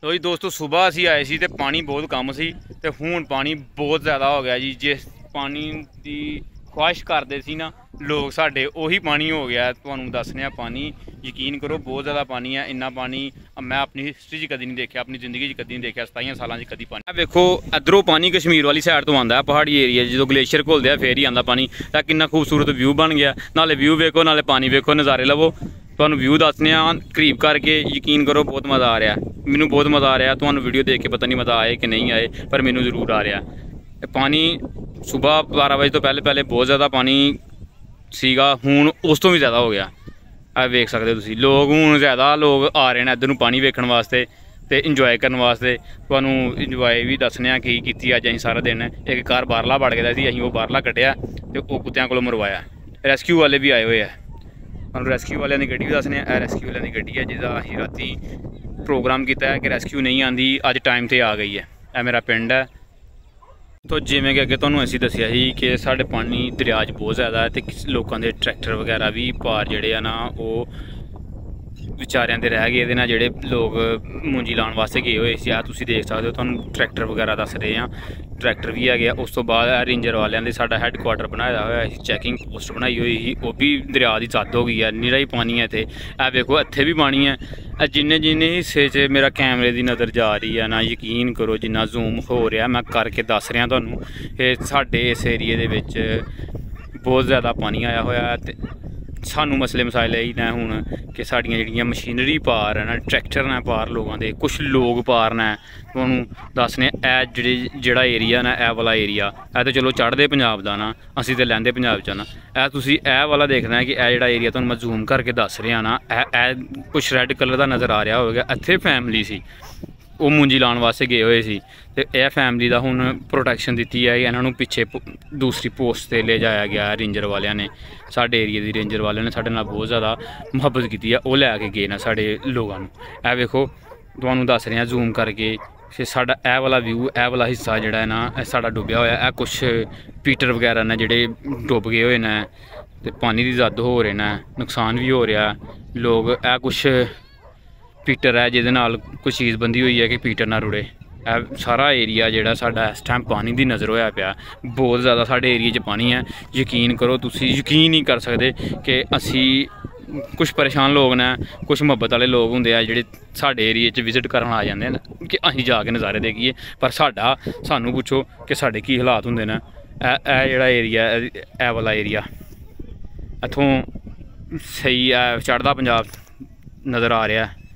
तो जी दोस्तों सुबह असी आए सी ते पानी बहुत कम सी ते हुण पानी बहुत ज़्यादा हो गया जी। जिस पानी की ख्वाहिश करते सी ना लोग साढ़े उही पानी हो गया। तुहानूं दस्सने पानी यकीन करो बहुत ज़्यादा पानी है। इन्ना पानी मैं अपनी हिस्ट्री च कभी नहीं देखा, अपनी जिंदगी च कभी नहीं देखा। 27 सालों च कभी पानी देखो इधरों पानी कश्मीर वाली साइड तो आता है पहाड़ी एरिया जो ग्लेशियर घुलते हैं फिर ही आता पानी। तो कितना खूबसूरत व्यू बन गया, नाले व्यू वेखो नाले पानी वेखो, नज़ारे लवो। तुहानूं व्यू दसने करीब करके यकीन करो बहुत मज़ा आ रहा है। मैनू बहुत मज़ा आ रहा है। तुहानूं वीडियो देख के पता नहीं मज़ा आए कि नहीं आए पर मैनू जरूर आ रहा है। पानी सुबह 12 बजे तो पहले बहुत ज़्यादा पानी सीगा, हुण उस तो भी ज़्यादा हो गया। आ वेख सकते हो तुसीं लोग हुण ज़्यादा लोग आ रहे हैं इधर नूं पानी वेखण वास्ते ते इंजॉय करने वास्ते। तुहानूं इंजॉय भी दस्सने की कीती अज असीं सारा दिन। एक घर बाहरला वड़ गया सी, असीं वो बाहरला कड्ढिया ते ओह कुत्तियां कोलों मरवाया। रेस्क्यू वाले भी आए हुए हैं। तुहानूं रेस्क्यू वालियां दी गड्डी भी दस्सने आ। रेस्क्यू वालियां दी गड्डी है जिसदा असीं रातीं प्रोग्राम किया है कि रेस्क्यू नहीं आती, अज टाइम से आ गई है। यह मेरा पिंड है। तो जिमें कि अगे तुहानूं असीं दस्सिया ही कि साढ़े पानी दरिया च बहुत ज़्यादा है तो लोगों के ट्रैक्टर वगैरह भी पार जोड़े है ना वो विचारियां दे रह गए ना। जोड़े लोग मुंजी लाने वास्ते गए हुए सी, तुसीं देख सकते हो। तुहानूं ट्रैक्टर वगैरह दस रहे हैं, ट्रैक्टर भी है। उस तो बाद रेंजर वालियां दे साडा हैडकुआटर बनाया हुआ, चैकिंग पोस्ट बनाई हुई ही, वो भी दरिया की सद हो गई है। निरा ही पानी है इत्थे। ए देखो इत्थे भी पानी है। जिन्ने जिन्ने हिस्से च मेरा कैमरे की नज़र जा रही है ना यकीन करो जिन्ना जूम हो रहा मैं करके दस रहा तुहानूं कि साडे इस एरिए दे विच बहुत ज़्यादा पानी आया हुआ है। सानू मसले मसाइल यही ने हुण कि साड़ियां जिहड़ियां मशीनरी पार है ना, ट्रैक्टर ने पार लोगों के, कुछ लोग पार ने। तुहानूं दसने जिहड़ा एरिया ना ए वाला एरिया ए तो चलो चढ़दे पंजाब दा ना, असीं ते लैंदे पंजाब च ना। ए तुसीं ए वाला देखना है कि ए जिहड़ा एरिया तुहानूं मैं जूम करके दस रहा ना, ए कुछ रैड कलर का नज़र आ रहा होगा। इत्थे फैमिली सी वो मुंजी लाने वास्ते गए हुए सी ते यह फैमिली का हुण प्रोटैक्शन दी है। इन्हों पिछे दूसरी पोस्ट से ले जाया गया रेंजर वालिया ने। साढ़े एरिए की रेंजर वाले ने साढ़े नाल बहुत ज़्यादा मुहब्बत की है, वो लैके गए ना साढ़े लोगों को। ए वेखो तुहानूं दस रहे जूम करके कि साढ़ा ए वाला व्यू, ए वाला हिस्सा जिहड़ा है ना साढ़ा डुब्बिया होया है। कुछ पीटर वगैरह ने जिहड़े डुब गए हुए हैं ते पानी की जद हो रहे हैं, नुकसान भी हो रहा। लोग ए कुछ पीटर है जिहदे नाल कुछ चीज़ बंधी हुई है कि पीटर ना रुड़े। सारा एरिया जिहड़ा साडा इस टाइम पानी की नज़र होया पिया। बहुत ज़्यादा साढ़े एरिए च पानी है। यकीन करो तुसीं यकीन नहीं कर सकते कि असी कुछ परेशान लोग ने, कुछ मुहब्बत वाले लोग होंगे आ जिहड़े साढ़े एरिए च विजिट करन आ जाते हैं कि असीं जाके नज़ारे देखिए। पर सानू पुछो कि साढ़े की हालात होंगे ने। जिहड़ा एरिया ए वाला एरिया इत्थों सही है, चढ़दा पंजाब नज़र आ रहा है।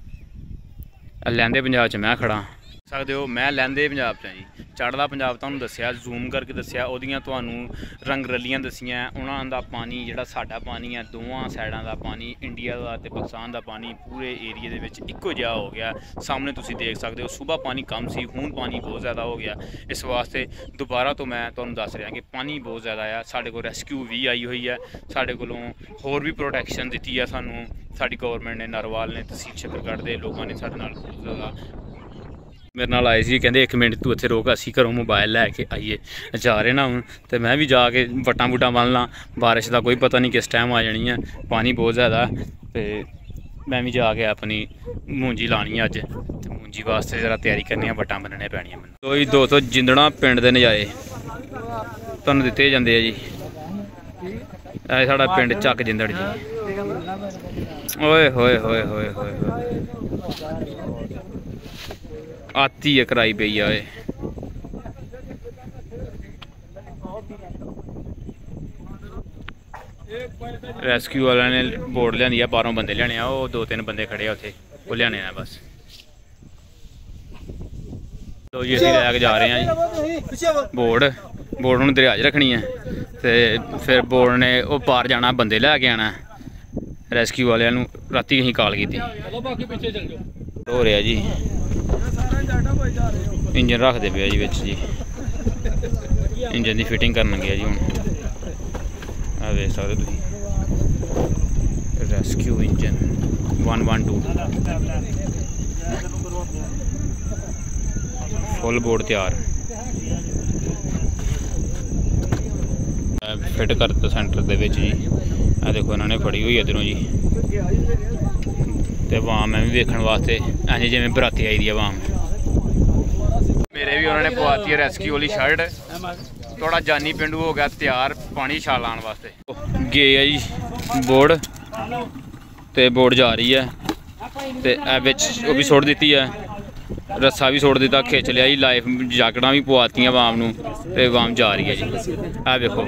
लैंदे पंजाब च मैं खड़ा सकते हो, मैं लैंदे पंजाब च जी। चढ़दा पंजाब तुहानूं दस्सिया, जूम करके दस्सिया, ओहदियां तुहानूं रंग रलियां दस्सियां। उन्हां दा पानी जिहड़ा साडा पानी है, दोवां साइडां दा पानी, इंडिया दा ते पाकिस्तान दा पानी पूरे एरिए दे विच इक्को जिहा हो गया। सामने तुसीं देख सकते हो सुबह पानी कम सी, हुण पानी बहुत ज़्यादा हो गया। इस वास्ते दोबारा तो मैं तुहानूं दस रहा कि पानी बहुत ज़्यादा है। साडे कोल रेस्क्यू भी आई हुई है, साडे कोलों होर भी प्रोटैक्शन दित्ती है सानूं साडी गौरमेंट ने, नरवाल ने, तहसील शकरगढ़ दे लोगों ने साडे नाल बहुत ज़्यादा मेरे नाल आए सी। कहते 1 मिनट तू इत्थे रोक, असीं घरों मोबाइल लैके आइए जा रहे ना हूँ। तो मैं भी जाके वट्टां वुट्टां बन ला, बारिश का कोई पता नहीं किस टाइम आ जानी है। पानी बहुत ज़्यादा तो मैं भी जाके अपनी मुंजी लानी है अज। तो मुंजी वास्ते जरा तैयारी करनी है, वट्टां बनने पैनियां मैनूं। तो जी दोस्तों जिंदड़ा पिंड के नज़ारे तुहानूं दित्ते जांदे आ जी। ਇਹ ਸਾਡਾ ਪਿੰਡ ਚੱਕ ਜਿੰਦੜ जी। ओए होए होए होए होए आती है कराई पई है। रेस्क्यू वाले ने बोर्ड लिया है, 12 बंदे लियाने आ, वो 2-3 बंदे खड़े आ उत्थे, वो लियाने आ बस। तो जी असीं लैके जा रहे हैं जी बोर्ड हुण दरिया च रखनी है तो फिर बोर्ड ने वो पार जाना, बंदे लैके आना। रेस्क्यू वाले राती असीं कॉल की हो रहा जी, इंजन रखते पे जी बिच जी, इंजन की फिटिंग करन गया जी। हुण देख सकते तुसीं रेस्क्यू इंजन 112 फुल बोर्ड तैयार फिट कर दिता सेंटर दे विच जी। आ देखो इन्होंने फड़ी हुई इधरों जी। तो वाम मैं भी वेखण वास्ते ऐसे जिवें बराती आई दी है वाम। मेरे भी उन्होंने पवाती है रेस्क्यू वाली शर्ट। थोड़ा जानी पिंडू हो गया तैयार पानी छाल लाने वास्ते। गए है जी बोर्ड तो बोर्ड जा रही है तो वो भी सुट दी है, रस्सा भी सुट दिता, खिंच लिया जी। लाइफ जैकटा भी पवाती वाम नूं ते वाम जा रही है जी। देखो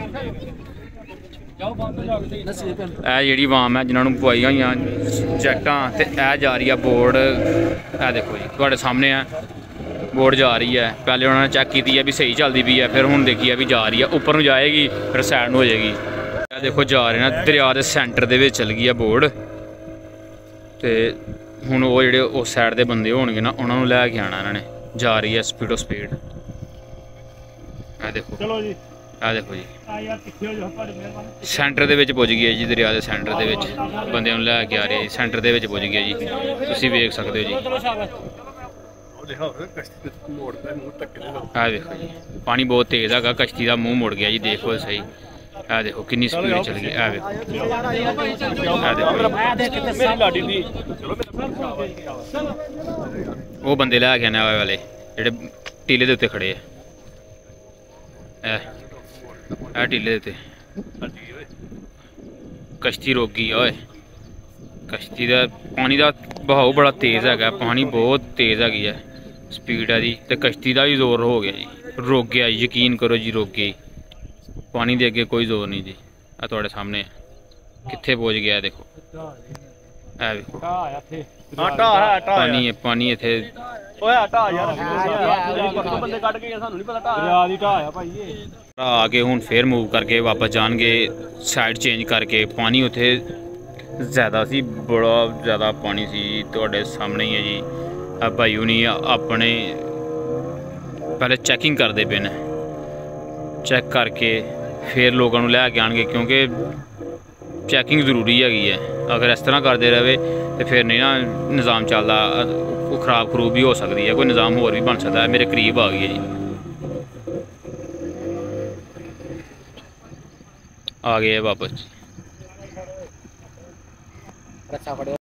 जी वाम है जिन्होंने पवाई हुई जैकटा तो जा रही है बोर्ड। देखो जी थोड़े सामने है बोर्ड जा रही है। पहले उन्होंने चेक की है भी सही चलती पी है, फिर हुण देखी है भी जा रही है, ऊपर नूं जाएगी फिर सैड हो जाएगी। देखो जा रहे हैं दरिया के सेंटर दे विच चल गई है बोर्ड तो हुण वो जिहड़े उस साइड के बंदे होणगे ना उन्होंने लैके आना इन्होंने। जा रही है स्पीडो स्पीड। देखो देखो जी सेंटर दे विच पुज गई है जी, दरिया के सेंटर दे विच बंदे नूं लैके आ रहे हैं। सेंटर दे विच पुज गया जी, तुसीं वेख सकदे हो जी। देखो जी पानी बहुत तेज़ है, कश्ती का मूँह मुड़ गया जी। देखो सही देखो कितनी स्पीड चल गई। वो बंदे लैके आने वाले जेडे टीले के उत्ते खड़े है, टीले के उत्ते कश्ती रोक गई ओए। कश्ती का पानी का बहाव बड़ा तेज़ है, पानी बहुत तेज़ है स्पीड है जी। तो कश्ती का भी जोर हो गया जी, रुक गया। यकीन करो जी रुक गई, पानी दे अगे कोई जोर नहीं जी। थोड़े सामने कित्थे पहुँच गया देखो। देखो पानी है, पानी इत्थे आके हुण फिर मूव करके वापस जाएंगे साइड चेंज करके। पानी उत्थे ज़्यादा सी, बड़ा ज़्यादा पानी सी। तुहाडे सामने ही है जी। भाई हुणी अपने पहले चैकिंग करते पे ने, चैक करके फिर लोगों को लैके आएंगे क्योंकि चैकिंग जरूरी है। अगर इस तरह करते रहे तो फिर नहीं ना निज़ाम चलता, खराब खरूब भी हो सकती है, कोई निज़ाम होर भी बन सकता है। मेरे करीब आ गई है जी, आ गए वापस।